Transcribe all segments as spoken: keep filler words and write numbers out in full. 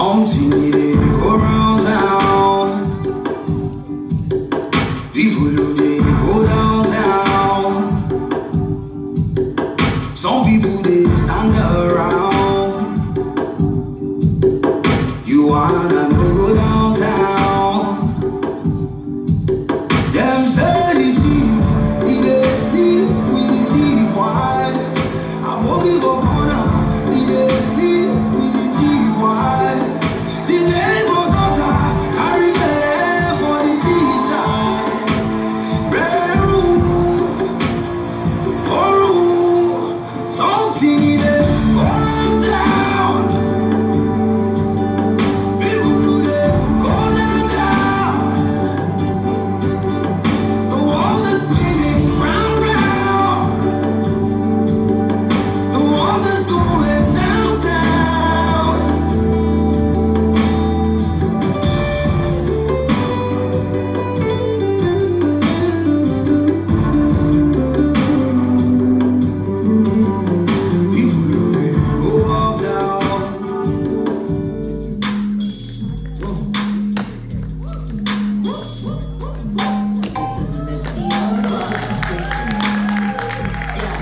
Something they go round town. People who they go downtown. Some people they stand around. You wanna no go downtown. Them say the chief, he dey sleep with the thief wife. I won't give up on her, he dey sleep with the chief wife. The neighbor daughter carry belle for the thief child. Beru, Oru, something he dey go down. People who dey go down. The world is spinning round, round. The world is going down, down. People who dey go up, down. This is a messy exclusive. Yeah.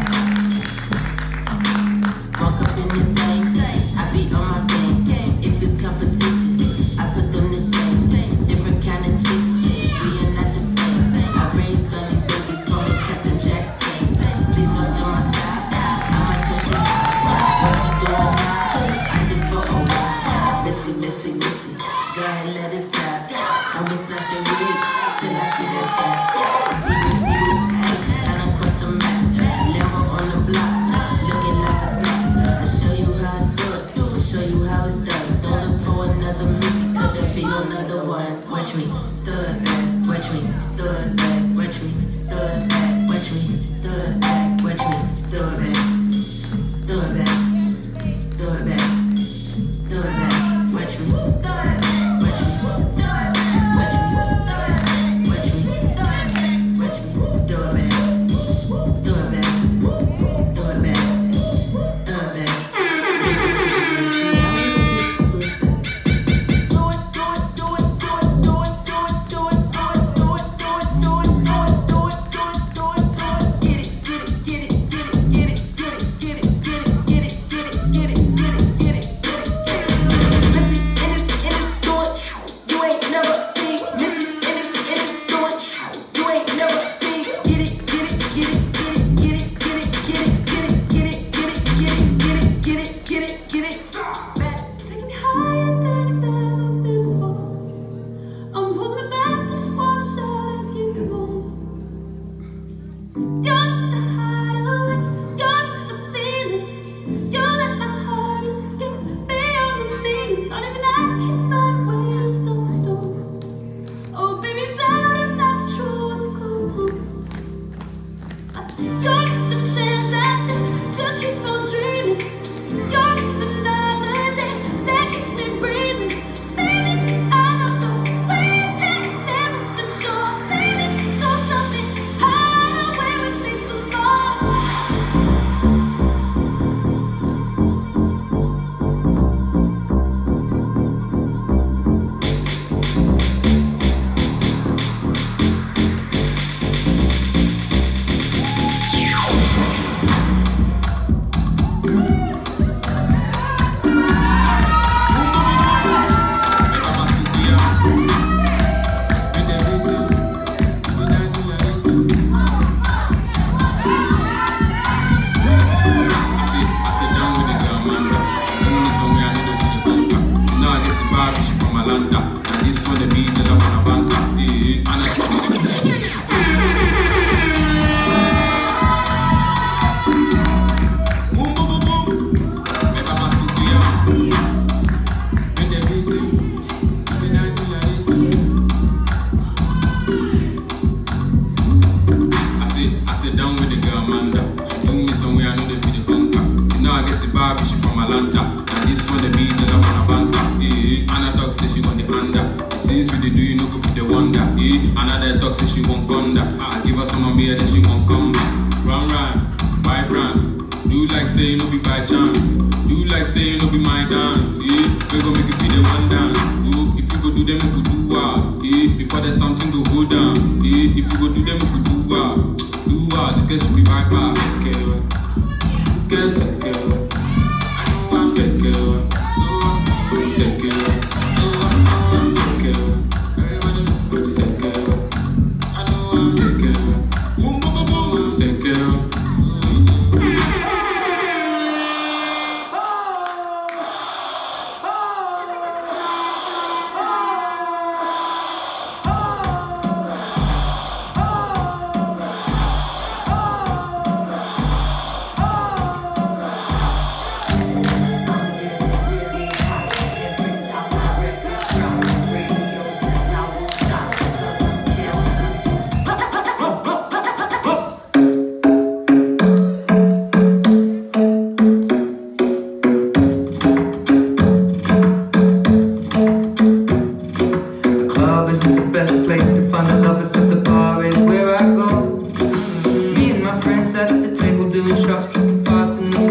Walk up in the thing, I be on my game. If it's competition, I put them to shame. Different kind of chick, we are not the same. I raised all these babies, call me Captain Jackson. Please don't steal my style. I might push you out. What you doing now? I did for a while. Missy, missy, missy. Go ahead, let it slide. I'm gonna slash the wig till I see that ass. See me, see me, kind of cross the map. Lambo on the block, looking like a snack. I'll show you how I do it, I'll show you how it's done. Don't look for another missy, cause there be no another one. Watch me, do it back, watch me, do it back, watch me, do it back, watch me, do it back, watch me, do it back, do it back, do it back, do it back, watch me, do it back, watch me, do it back, watch me, watch me, watch me, do it back, do it back, do it back, do it back. Taking me higher than I've ever been before. I'm holding back, just wanna shout, give me more. You're just a hideaway, you're just a feeling. You let my heart escape beyond the meaning. Not even I can find a way to stop the storm. Oh baby, tell me about the truth, what's going on. You're just a chance I take to keep on dreaming. You're just another day that keeps me breathing. Baby, I love the way that there's nothing sure. Baby, go something hide away with me some more. Atlanta. And this one the beat, the love on a banter. Eh, and a dog says she want the under. It seems see the one dance. Oh, if you go do them, you could do wow. Eh, before there's something to hold down. Eh, if you go do them, you could do wow. Do wow, this girl should be right back. Secure, girl secure. Secure, secure, secure, secure, secure, secure.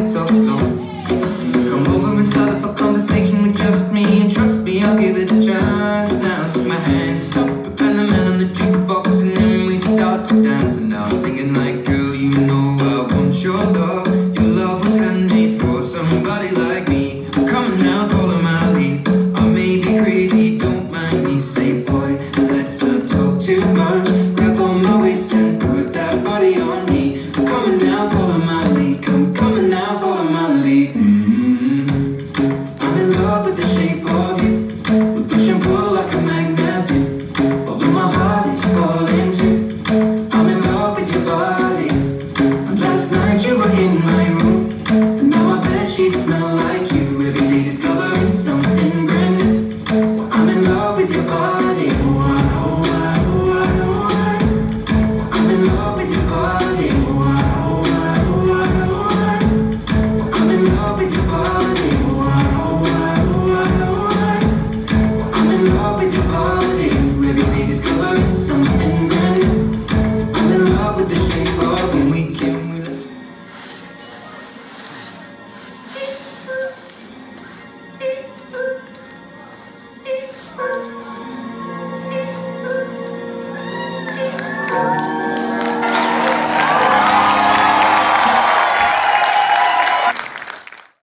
I'll give it a try.